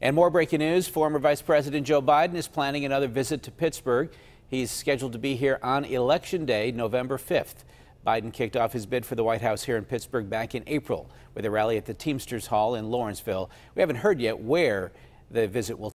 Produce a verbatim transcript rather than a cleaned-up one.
And more breaking news, former Vice President Joe Biden is planning another visit to Pittsburgh. He's scheduled to be here on Election Day, November fifth. Biden kicked off his bid for the White House here in Pittsburgh back in April with a rally at the Teamsters Hall in Lawrenceville. We haven't heard yet where the visit will